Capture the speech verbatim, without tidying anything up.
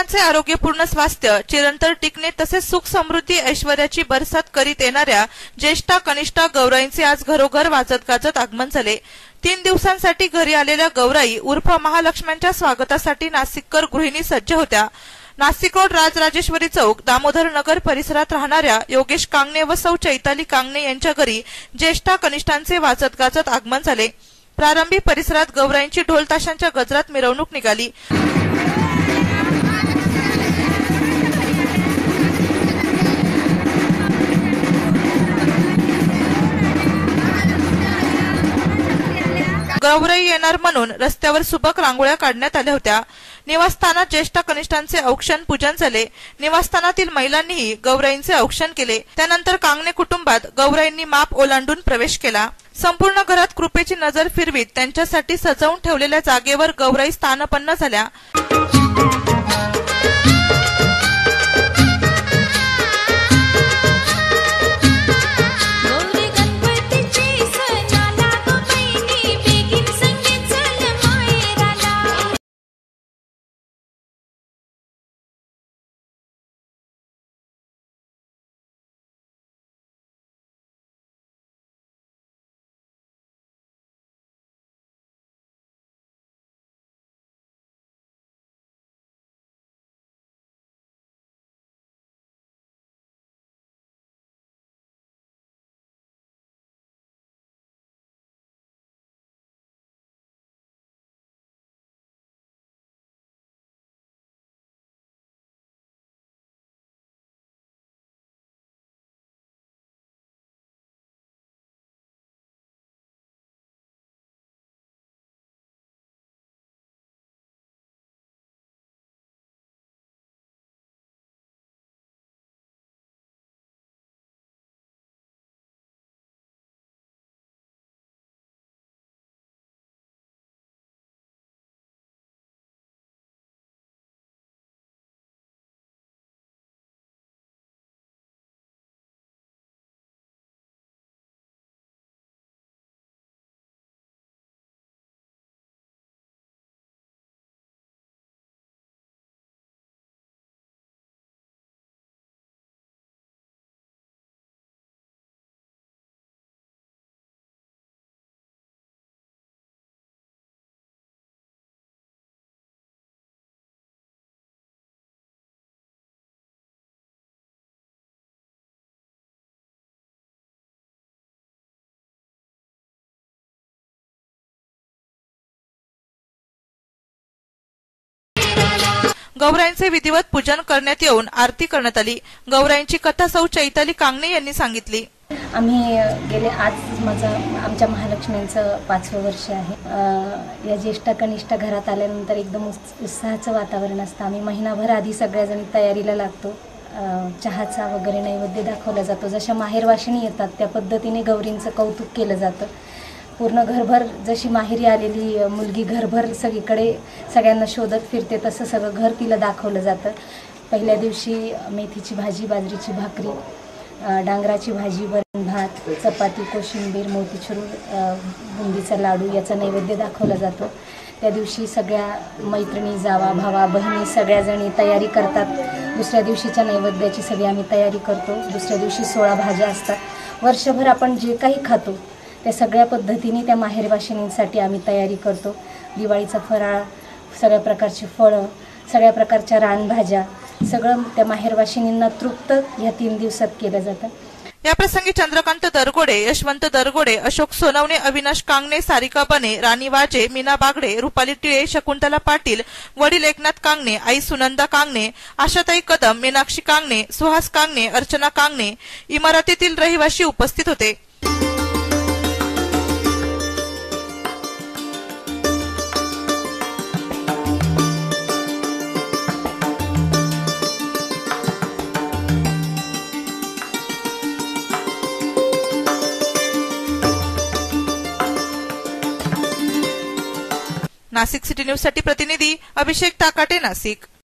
नागरिकांचे आरोग्यपूर्ण स्वास्थ्य चिरंतन टिकणे तसेच सुख समृद्धी ऐश्वर्याची बरसात करीत येणाऱ्या ज्येष्ठा कनिष्ठा गौराईंचे आज घरोघर वाजत गाजत आगमन झाले। तीन दिवसांसाठी घरी आलेल्या गौराई उर्फ महालक्ष्म्यांच्या स्वागतासाठी नाशिककर गृहिणी सज्ज होत्या। नाशिक रोड राजराजेश्वरी चौक दामोदर नगर परिसरात राहणाऱ्या योगेश कांगणे व सौ चैताली कांगणे यांच्या घरी ज्येष्ठा कनिष्ठांचे वाजत गाजत आगमन झाले। प्रारंभी परिसरात गौराईंची ढोल ताशांच्या गजरात मिरवणूक निघाली। गौराई येणार म्हणून रस्त्यावर सुबक रांगोळ्या काढण्यात आल्या होत्या। निवासस्थानात ज्येष्ठ कनिष्ठांचे औक्षण पूजन झाले। निवासस्थानातील महिलांनीही गौराईंचे औक्षण केले। त्यानंतर कांगणे कुटुंबात गौराईंनी माप ओलांडून प्रवेश केला। संपूर्ण घरात कृपेची नजर फिरवीत त्यांच्यासाठी सजवून ठेवलेल्या जागेवर गौराई स्थानपन्न झाल्या। गौराईंचे विधिवत पूजन करण्यात येऊन आरती करण्यात आली। गौराईंची कथा सौ चैताली कांगणे यांनी सांगितली। आम्ही गेले आज माझा आमच्या महालक्ष्मींचं पाचवं वर्ष आहे। या ज्येष्ठ कनिष्ठ घरात आल्यानंतर एकदम उत्साहाचं वातावरण असतं। आम्ही महिनाभर आधी सगळ्याजणी तयारीला लागतो। चहाचा वगैरे नैवेद्य दाखवला जातो। जशा माहेरवाशिणी येतात त्या पद्धतीने गौरींचं कौतुक केलं जातं। पूर्ण घरभर जशी माहेरी आलेली मुलगी घरभर सगळीकडे सगळ्यांना शोधत फिरते तसं सगळं घर तिला दाखवलं जातं। पहिल्या दिवशी मेथीची भाजी, बाजरीची भाकरी, डांगराची भाजी, वरण भात, चपाती, कोशिंबीर, मोतीचूर, बुंदीचा लाडू याचा नैवेद्य दाखवला जातो। त्या दिवशी सगळ्या मैत्रिणी, जावा, भावा, बहिणी सगळ्याजणी तयारी करतात। दुसऱ्या दिवशीच्या नैवेद्याची सगळी आम्ही तयारी करतो। दुसऱ्या दिवशी सोळा भाज्या असतात। वर्षभर आपण जे काही खातो त्या सगळ्या पद्धतीने त्या माहेरवाशिणींसाठी आम्ही तयारी करतो। दिवाळीचा फराळ, सगळ्या प्रकारची फळं, सगळ्या प्रकारच्या रानभाज्या सगळं त्या माहेरवाशिणींना तृप्त या तीन दिवसात केलं जातं। या प्रसंगी चंद्रकांत दरगोडे, यशवंत दरगोडे, अशोक सोनवणे, अविनाश कांगणे, सारिका बने, राणी वाजे, मीना बागडे, रुपाली टिळे, शकुंतला पाटील, वडील एकनाथ कांगणे, आई सुनंदा कांगणे, आशाताई कदम, मीनाक्षी कांगणे, सुहास कांगणे, अर्चना कांगणे इमारतीतील रहिवासी उपस्थित होते। नाशिक सिटी न्यूज साठी प्रतिनिधी अभिषेक ताकाटे, नाशिक।